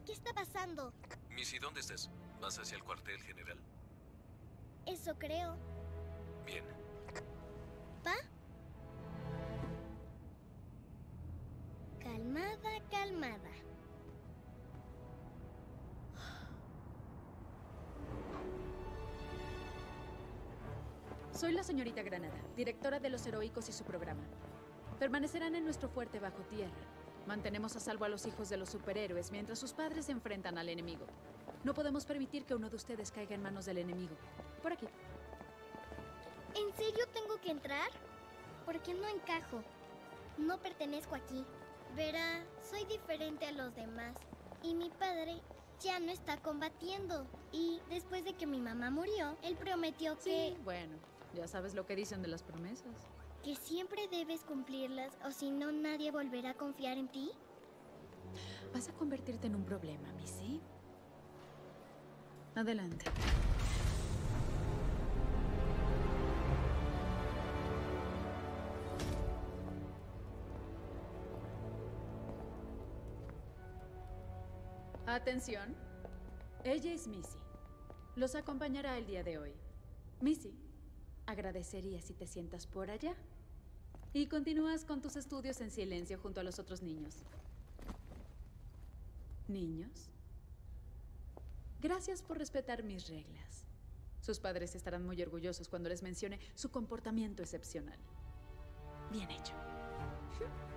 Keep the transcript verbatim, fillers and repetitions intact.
¿Qué está pasando? Missy, ¿dónde estás? ¿Vas hacia el cuartel general? Eso creo. Bien. ¿Pa? Calmada, calmada. Soy la señorita Granada, directora de los Heroicos y su programa. Permanecerán en nuestro fuerte bajo tierra. Mantenemos a salvo a los hijos de los superhéroes mientras sus padres se enfrentan al enemigo. No podemos permitir que uno de ustedes caiga en manos del enemigo. Por aquí. ¿En serio tengo que entrar? Porque no encajo. No pertenezco aquí. Verá, soy diferente a los demás. Y mi padre ya no está combatiendo. Y después de que mi mamá murió, él prometió que... Sí, bueno, ya sabes lo que dicen de las promesas. Que siempre debes cumplirlas o si no nadie volverá a confiar en ti. Vas a convertirte en un problema, Missy. Adelante. Atención. Ella es Missy. Los acompañará el día de hoy. Missy, agradecería si te sientas por allá. Y continúas con tus estudios en silencio junto a los otros niños. ¿Niños? Gracias por respetar mis reglas. Sus padres estarán muy orgullosos cuando les mencione su comportamiento excepcional. Bien hecho.